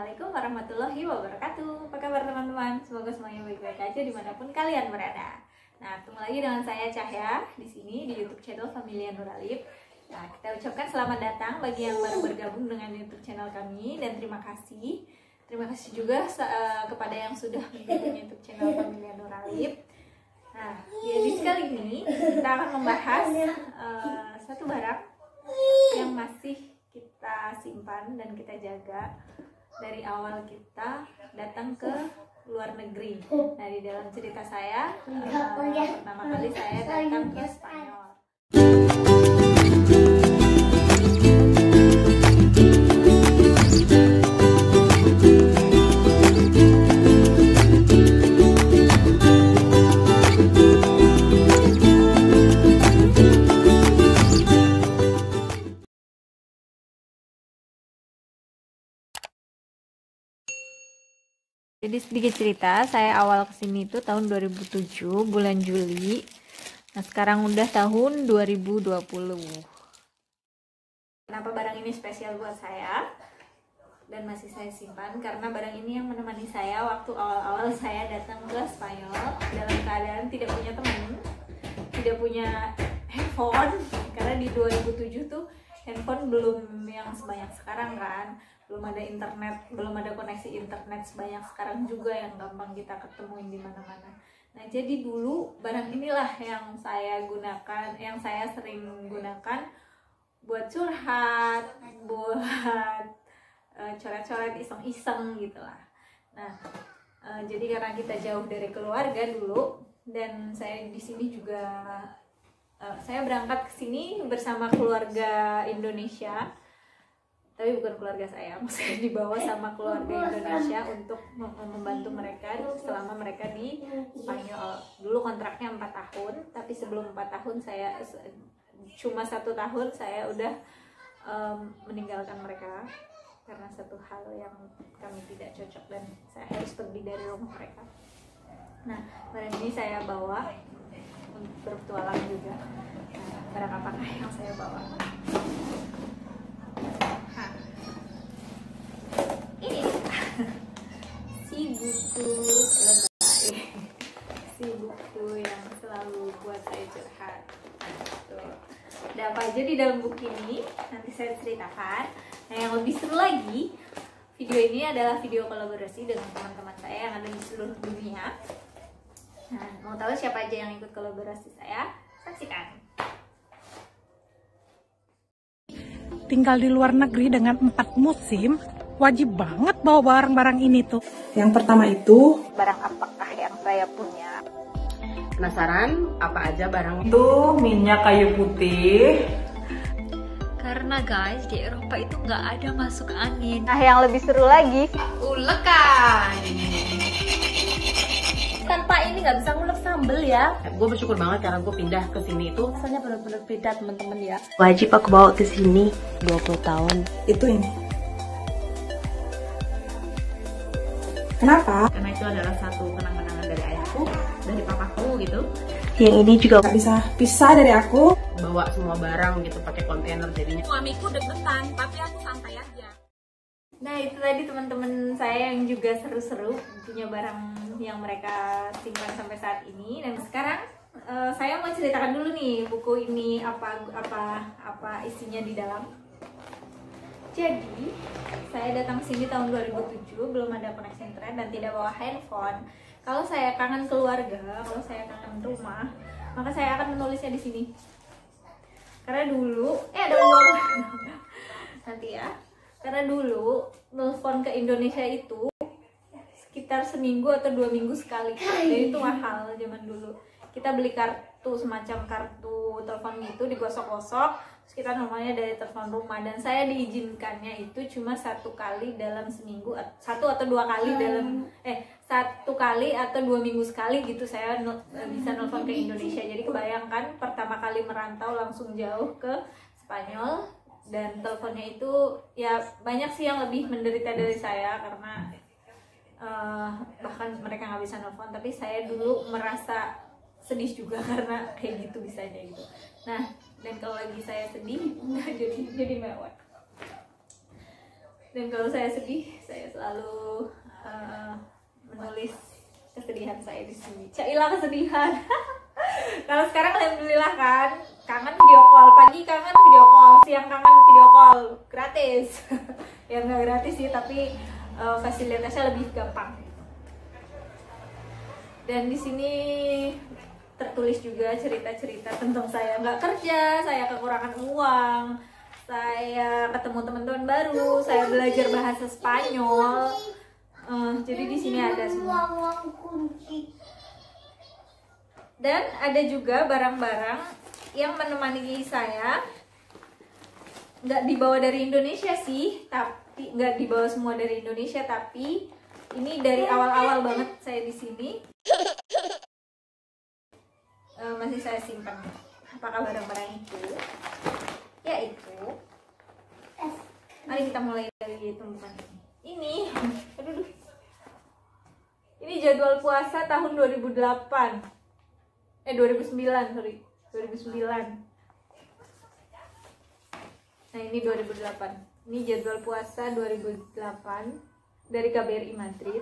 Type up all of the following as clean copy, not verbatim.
Assalamualaikum warahmatullahi wabarakatuh. Apa kabar teman-teman? Semoga semuanya baik-baik aja dimanapun kalian berada. Nah, ketemu lagi dengan saya Cahya di sini di YouTube channel Familia Nuralib. Nah, kita ucapkan selamat datang bagi yang baru bergabung dengan YouTube channel kami dan terima kasih. Terima kasih juga kepada yang sudah mendukung YouTube channel Familia Nuralib. Nah, di edisi kali ini kita akan membahas satu barang yang masih kita simpan dan kita jaga dari awal kita datang ke luar negeri. Nah, di dalam cerita saya pertama kali saya datang ke Spanyol. Jadi sedikit cerita, saya awal kesini itu tahun 2007, bulan Juli. Nah, sekarang udah tahun 2020. Kenapa barang ini spesial buat saya dan masih saya simpan? Karena barang ini yang menemani saya waktu awal-awal saya datang ke Spanyol dalam keadaan tidak punya teman, tidak punya handphone. Karena di 2007 tuh handphone belum yang sebanyak sekarang kan, belum ada internet, belum ada koneksi internet sebanyak sekarang juga yang gampang kita ketemuin di mana-mana. Nah, jadi dulu barang inilah yang saya gunakan, yang saya sering gunakan buat curhat, buat coret-coret iseng-iseng gitulah. Nah, jadi karena kita jauh dari keluarga dulu dan saya di sini juga saya berangkat ke sini bersama keluarga Indonesia, tapi bukan keluarga saya, maksudnya dibawa sama keluarga Indonesia untuk membantu mereka selama mereka di Spanyol. Dulu kontraknya 4 tahun, tapi sebelum 4 tahun saya cuma 1 tahun saya udah meninggalkan mereka karena satu hal yang kami tidak cocok dan saya harus pergi dari rumah mereka. Nah, barang ini saya bawa untuk berpetualang juga. Nah, barang apakah yang saya bawa? Ini si buku lebay, si buku yang selalu buat saya curhat. Tuh. Ada apa aja di dalam buku ini? Nanti saya ceritakan. Nah, yang lebih seru lagi, video ini adalah video kolaborasi dengan teman-teman saya yang ada di seluruh dunia. Nah, mau tahu siapa aja yang ikut kolaborasi saya? Saksikan. Tinggal di luar negeri dengan 4 musim, wajib banget bawa barang-barang ini tuh. Yang pertama itu, Barang apakah yang saya punya? Penasaran apa aja barang itu minyak kayu putih. Karena guys, di Eropa itu nggak ada masuk angin. Nah, yang lebih seru lagi, ulekan. Tanpa ini nggak bisa ngulek sambel ya. Gue bersyukur banget karena gue pindah ke sini itu. Rasanya benar-benar beda teman-teman ya. Wajib aku bawa ke sini 20 tahun. Itu ini. Kenapa? Karena itu adalah satu kenang-kenangan dari ayahku, dari papaku gitu. Yang ini juga Gak bisa pisah dari aku. Bawa semua barang gitu pakai kontainer jadinya. Suamiku deg-degan, tapi aku santai aja. nah itu tadi teman-teman saya yang juga seru-seru punya barang yang mereka simpan sampai saat ini. Dan sekarang saya mau ceritakan dulu nih buku ini apa isinya di dalam. Jadi saya datang sini tahun 2007, belum ada koneksi internet dan tidak bawa handphone. Kalau saya kangen keluarga, kalau saya kangen rumah, maka saya akan menulisnya di sini. Karena dulu ada uang nanti ya. Karena dulu nelfon ke Indonesia itu sekitar seminggu atau 2 minggu sekali. Jadi itu mahal zaman dulu. Kita beli kartu, semacam kartu telepon itu digosok-gosok, terus kita normalnya dari telepon rumah. Dan saya diizinkannya itu cuma 1 kali dalam seminggu, 1 atau 2 kali dalam 1 kali atau 2 minggu sekali gitu saya bisa nelfon ke Indonesia. Jadi kebayangkan pertama kali merantau langsung jauh ke Spanyol. Dan teleponnya itu ya banyak sih yang lebih menderita dari saya karena bahkan mereka nggak bisa nelfon, tapi saya dulu merasa sedih juga karena kayak gitu bisanya gitu. Nah, dan kalau lagi saya sedih jadi mewah. Dan kalau saya sedih, saya selalu selalu menulis kesedihan saya di sini. Cailah kesedihan. Kalau sekarang alhamdulillah kan, kangen video call, pagi kangen video call, siang kangen video call, gratis. Ya nggak gratis sih, tapi fasilitasnya lebih gampang. Dan di sini tertulis juga cerita-cerita tentang saya nggak kerja, saya kekurangan uang, saya ketemu teman-teman baru, saya belajar bahasa Spanyol. Jadi di sini ada semua. Dan ada juga barang-barang yang menemani saya, nggak dibawa dari Indonesia sih, tapi nggak dibawa semua dari Indonesia, tapi ini dari awal-awal banget saya di sini. Masih saya simpan. Apakah barang-barang itu? Yaitu, mari kita mulai dari tumpukan ini. Aduh. Ini jadwal puasa tahun 2009, sorry. 2009. Nah, ini 2008. Ini jadwal puasa 2008 dari KBRI Madrid.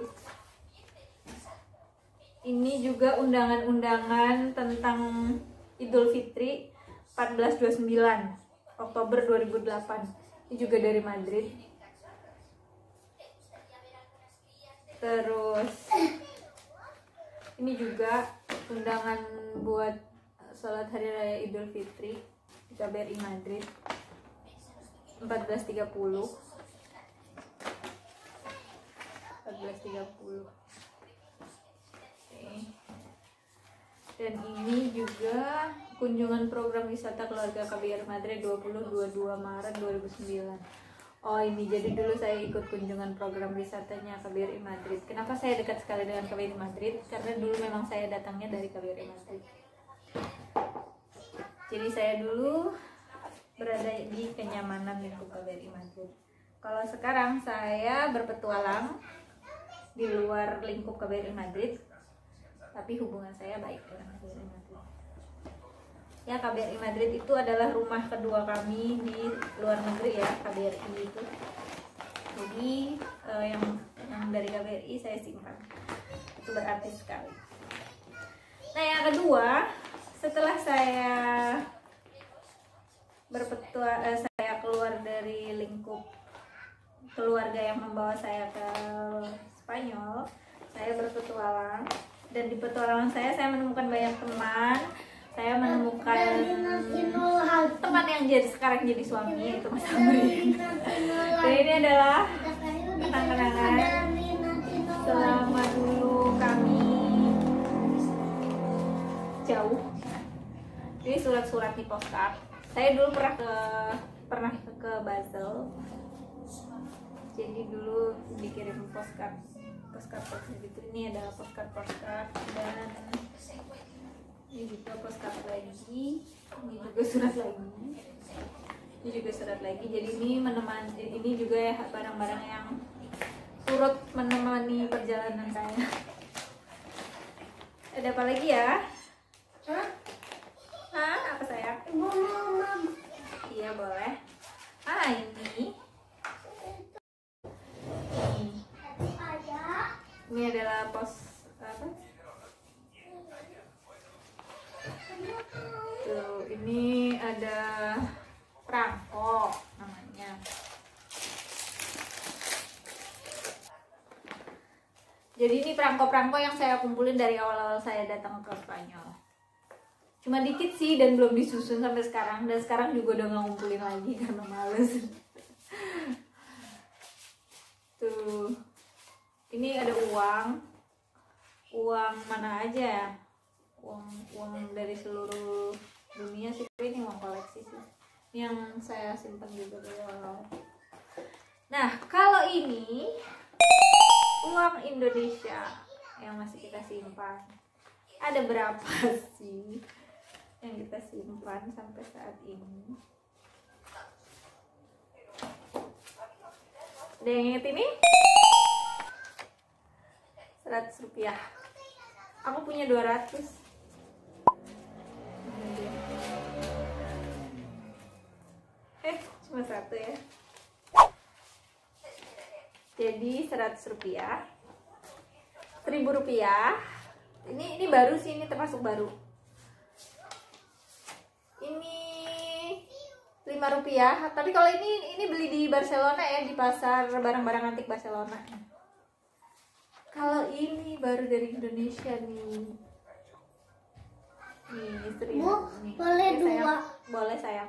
Ini juga undangan-undangan tentang Idul Fitri 1429 Oktober 2008. Ini juga dari Madrid. Terus ini juga undangan buat sholat hari raya Idul Fitri di KBRI Madrid 1430. Dan ini juga kunjungan program wisata keluarga KBRI Madrid 20-22 Maret 2009. Oh, ini jadi dulu saya ikut kunjungan program wisatanya KBRI Madrid. Kenapa saya dekat sekali dengan KBRI Madrid? Karena dulu memang saya datangnya dari KBRI Madrid. Jadi saya dulu berada di kenyamanan lingkup KBRI Madrid. Kalau sekarang saya berpetualang di luar lingkup KBRI Madrid, tapi hubungan saya baik dengan KBRI Madrid. Ya, KBRI Madrid itu adalah rumah kedua kami di luar negeri ya, KBRI itu. Jadi yang dari KBRI saya simpan. Itu berarti sekali. Nah, yang kedua, setelah saya saya keluar dari lingkup keluarga yang membawa saya ke Spanyol, saya berpetualang. Dan di petualangan saya menemukan banyak teman. Saya menemukan teman yang sekarang jadi suami, yaitu Mas Amri. Dan ini adalah kenang-kenangan selama dulu kami jauh. Ini surat-surat di postcard. Saya dulu pernah ke Basel. Jadi dulu dikirim postcard gitu. Ini adalah postcard dan ini juga postcard lagi, ini juga surat lagi. Jadi ini juga ya barang-barang yang turut menemani perjalanan saya. Ada apa lagi ya? Apa sayang? Iya, boleh. Ini adalah ini ada perangko namanya. Jadi ini perangko-perangko yang saya kumpulin dari awal-awal saya datang ke Spanyol. Cuma dikit sih dan belum disusun sampai sekarang. Dan sekarang juga udah nggak ngumpulin lagi karena males. Tuh. Ini ada uang mana aja, uang dari seluruh dunia sih, tapi ini uang koleksi sih, ini yang saya simpan juga dari awal. Nah, kalau ini uang Indonesia yang masih kita simpan, ada berapa sih yang kita simpan sampai saat ini? Ada yang inget ini? 100 rupiah. Aku punya 200. Cuma 1 ya. Jadi 100 rupiah, 1000 rupiah. Ini baru sih, ini termasuk baru. Ini 5 rupiah. Tapi kalau ini beli di Barcelona ya, di pasar barang-barang antik Barcelona. Kalau ini baru dari Indonesia nih. Nih, 1000. Nih. Boleh Oke, dua. sayang. Boleh sayang.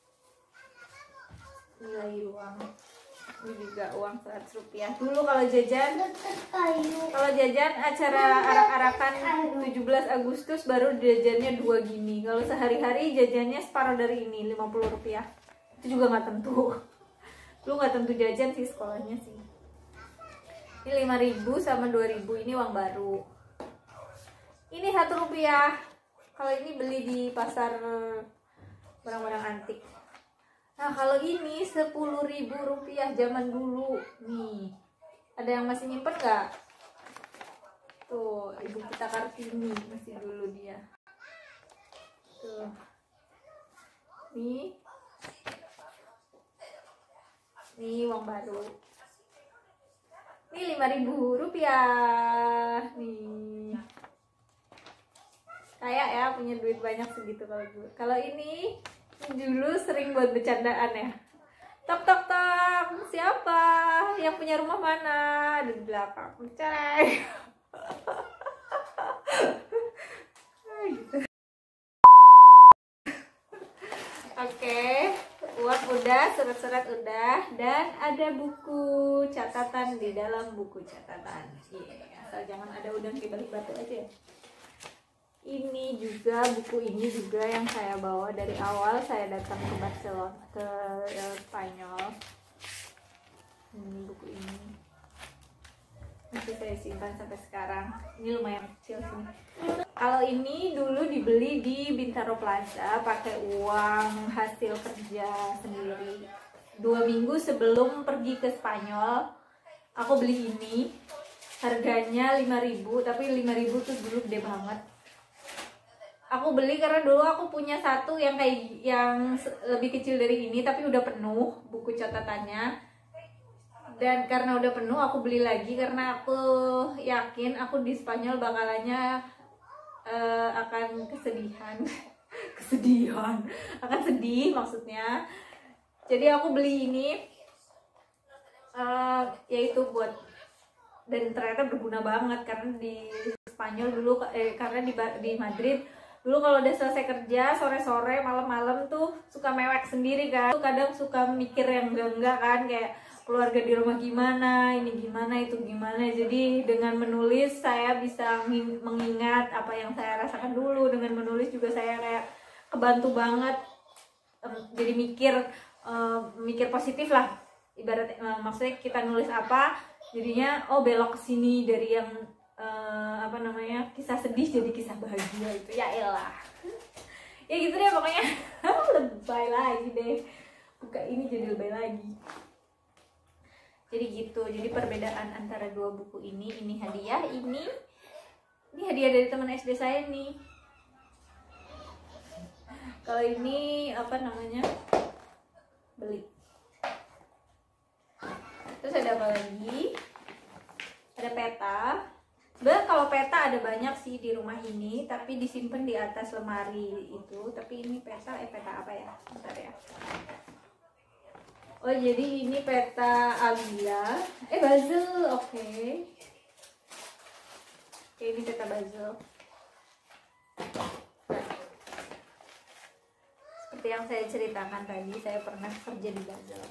Ini lagi uang. Ini juga uang 100 rupiah. Dulu kalau jajan, acara arak-arakan 17 Agustus baru jajannya 2 gini. Kalau sehari-hari jajannya separuh dari ini, 50 rupiah. Itu juga nggak tentu. Lu nggak tentu jajan sih sekolahnya sih. Ini 5.000 sama 2.000, ini uang baru. Ini 1 rupiah. Kalau ini beli di pasar barang-barang antik. Nah, kalau ini 10.000 rupiah zaman dulu. Nih, ada yang masih nyimpen nggak? Tuh, ibu kita Kartini masih dulu dia. Tuh, nih uang baru. Ini 5.000 rupiah. Nih, kayak ya punya duit banyak segitu kalau dulu. Kalau ini dulu sering buat bercandaan ya. Tok tok tok, siapa yang punya rumah mana? Ada di belakang. Cek. Oke, uang udah, surat-surat udah, dan ada buku catatan di dalam buku catatan. Asal jangan ada udang di balik batu aja. Ini juga, buku ini juga yang saya bawa dari awal saya datang ke Barcelona, ke Spanyol. Ini buku ini masih saya simpan sampai sekarang. Ini lumayan kecil sih. Kalau ini dulu dibeli di Bintaro Plaza pakai uang hasil kerja sendiri. 2 minggu sebelum pergi ke Spanyol, aku beli ini. Harganya 5.000, tapi 5.000 tuh dulu gede banget. Aku beli karena dulu aku punya satu yang lebih kecil dari ini tapi udah penuh buku catatannya. Dan karena udah penuh aku beli lagi karena aku yakin aku di Spanyol bakalannya akan akan sedih maksudnya. Jadi aku beli ini yaitu buat, dan ternyata berguna banget karena di Spanyol dulu karena di Madrid dulu kalau udah selesai kerja sore-sore malam-malam tuh suka mewek sendiri kan, kadang suka mikir yang enggak kan, kayak keluarga di rumah gimana, ini gimana, itu gimana. Jadi dengan menulis saya bisa mengingat apa yang saya rasakan dulu. Dengan menulis juga saya kayak kebantu banget, jadi mikir positif lah ibarat, maksudnya kita nulis apa jadinya belok ke sini dari yang kisah sedih jadi kisah bahagia itu. Ya elah, ya gitu deh pokoknya. Lebay lagi deh, buka ini jadi lebay lagi. Jadi gitu, jadi perbedaan antara dua buku ini hadiah, ini hadiah dari teman SD saya nih. Kalau ini beli. Terus ada apa lagi? Ada peta. Sebenarnya kalau peta ada banyak sih di rumah ini, tapi disimpan di atas lemari itu. Tapi ini peta apa ya? Bentar ya. Oh jadi ini peta Avila, Basel, oke, ini peta Basel. Seperti yang saya ceritakan tadi, saya pernah kerja di Basel.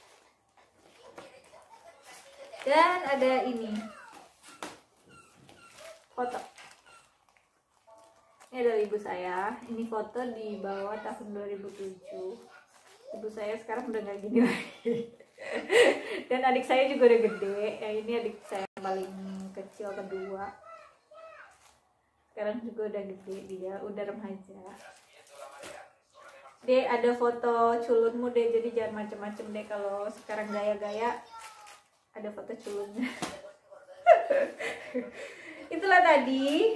Dan ada ini foto. Ini ada ibu saya. Ini foto di bawah tahun 2007. Ibu saya sekarang udah gak gini lagi. Dan adik saya juga udah gede. Ini adik saya yang paling kecil kedua. Sekarang juga udah gede dia, udah remaja. Dia ada foto culunmu deh, jadi jangan macem-macem deh kalau sekarang gaya-gaya. Ada foto culunnya. Itulah tadi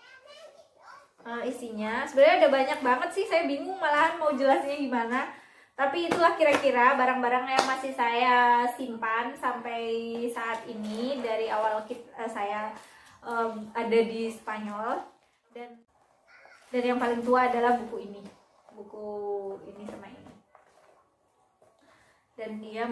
isinya. Sebenarnya ada banyak banget sih, saya bingung malahan mau jelasnya gimana. Tapi itulah kira-kira barang-barang yang masih saya simpan sampai saat ini dari awal saya ada di Spanyol. Dan yang paling tua adalah buku ini sama ini. Dan dia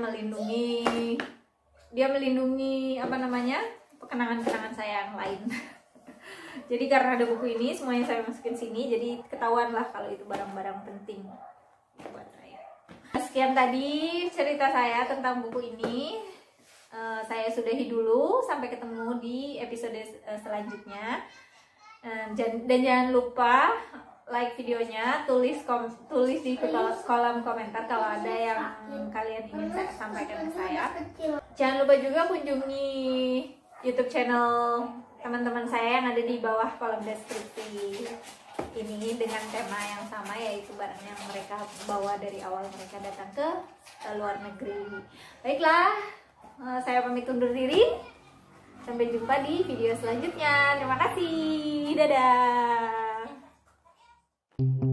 melindungi apa namanya, kenangan-kenangan saya yang lain. Jadi karena ada buku ini, semuanya saya masukin sini, jadi ketahuan lah kalau itu barang-barang penting buat saya. Sekian tadi cerita saya tentang buku ini. Saya sudahi dulu, sampai ketemu di episode selanjutnya. Dan jangan lupa like videonya, tulis di kolom komentar kalau ada yang kalian ingin saya sampaikan ke saya. Jangan lupa juga kunjungi YouTube channel teman-teman saya yang ada di bawah kolom deskripsi ini dengan tema yang sama, yaitu barang yang mereka bawa dari awal mereka datang ke luar negeri. Baiklah, saya pamit undur diri. Sampai jumpa di video selanjutnya. Terima kasih. Dadah.